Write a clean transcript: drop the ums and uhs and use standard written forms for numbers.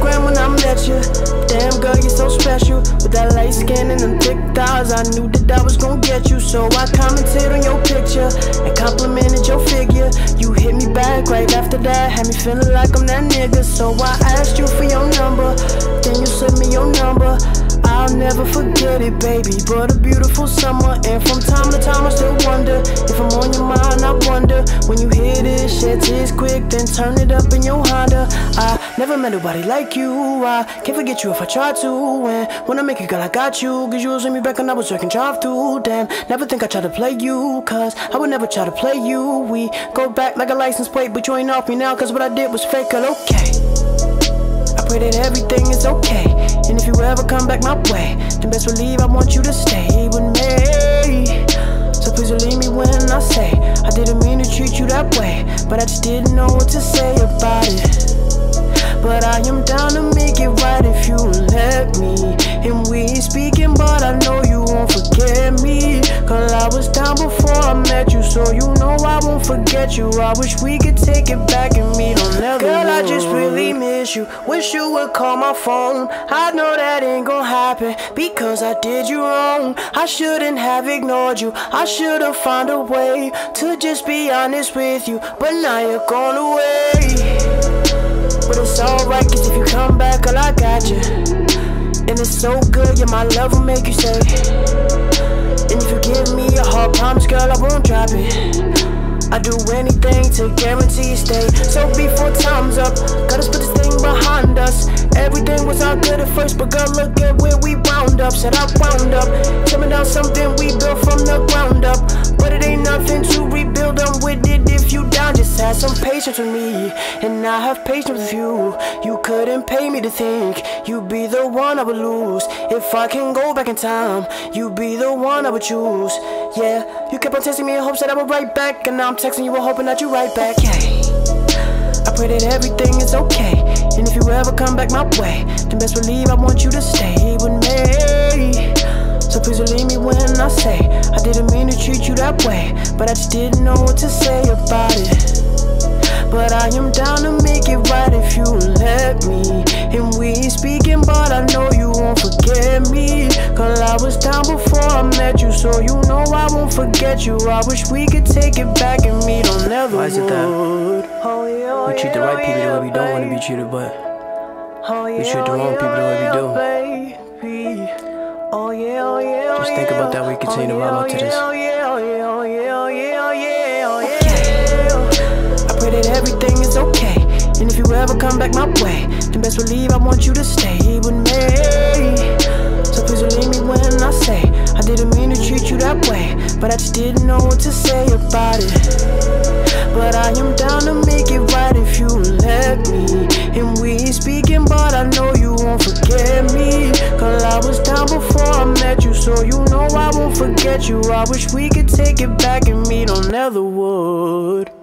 Instagram when I met you. Damn girl, you're so special. With that light skin and them thick thighs, I knew that I was gonna get you. So I commented on your picture and complimented your figure. You hit me back right after that, had me feeling like I'm that nigga. So I asked you for your number, then you sent me your number. I'll never forget it, baby, but a beautiful summer. And from time to time I still wonder if I'm on your mind. I wonder when you hear this, shed tears quick, then turn it up in your Honda. I never met nobody like you, I can't forget you if I try to. And when I make it, girl, I got you, cause you was in me back when I was working drive through. Damn, never think I tried to play you, cause I would never try to play you. We go back like a license plate, but you ain't off me now, cause what I did was fake. Girl, okay, I pray that everything is okay. And if you ever come back my way, then best believe I want you to stay with me. So please believe me when I say I didn't mean to treat you that way, but I just didn't know what to say about it. But I am down to make it right if you let me. And we ain't speaking, but I know you won't forget me, cause I was down before I met you, so you know I won't forget you. I wish we could take it back and meet on Netherwood. Girl, I just really miss you, wish you would call my phone. I know that ain't gonna happen, because I did you wrong. I shouldn't have ignored you, I should've found a way to just be honest with you, but now you're gone away. But it's alright, cause if you come back, girl, I got you. And it's so good, yeah, my love will make you stay. And if you give me a heart, promise, girl, I won't drop it. I do anything to guarantee you stay. So before time's up, gotta put this thing behind us. Everything was all good at first, but girl, look at where we wound up. Said I wound up, tearing down something we built from the ground up. But it ain't nothing to rebuild, I'm with it if you down. Just have some patience with me, and I have patience with you. You couldn't pay me to think you'd be the one I would lose. If I can go back in time, you'd be the one I would choose. Yeah, you kept on texting me in hopes that I would write back, and now I'm texting you and hoping that you write back. Yeah, I pray that everything is okay. And if you ever come back my way, then best believe I want you to stay with me. So please believe me when I say I didn't mean to treat you that way, but I just didn't know what to say about it. But I am down to make it right if you let me. And we ain't speaking, but I know you won't forget me, cause I was down before I met you, so you know I won't forget you. I wish we could take it back and meet on Netherwood. Why is it that we treat the right people the way we don't want to be treated, but we treat the wrong people the way we do? Just think about that when you continue to vibe up to this. I pray that everything is okay. And if you ever come back my way, then best believe I want you to stay with me. So please believe me when I say I didn't mean to treat you that way, but I just didn't know what to say about it. But I am down to make it right if you let me. And we ain't speaking, but I know you won't forget me, cause I was down before I met you, so you know I won't forget you. I wish we could take it back and meet on Netherwood.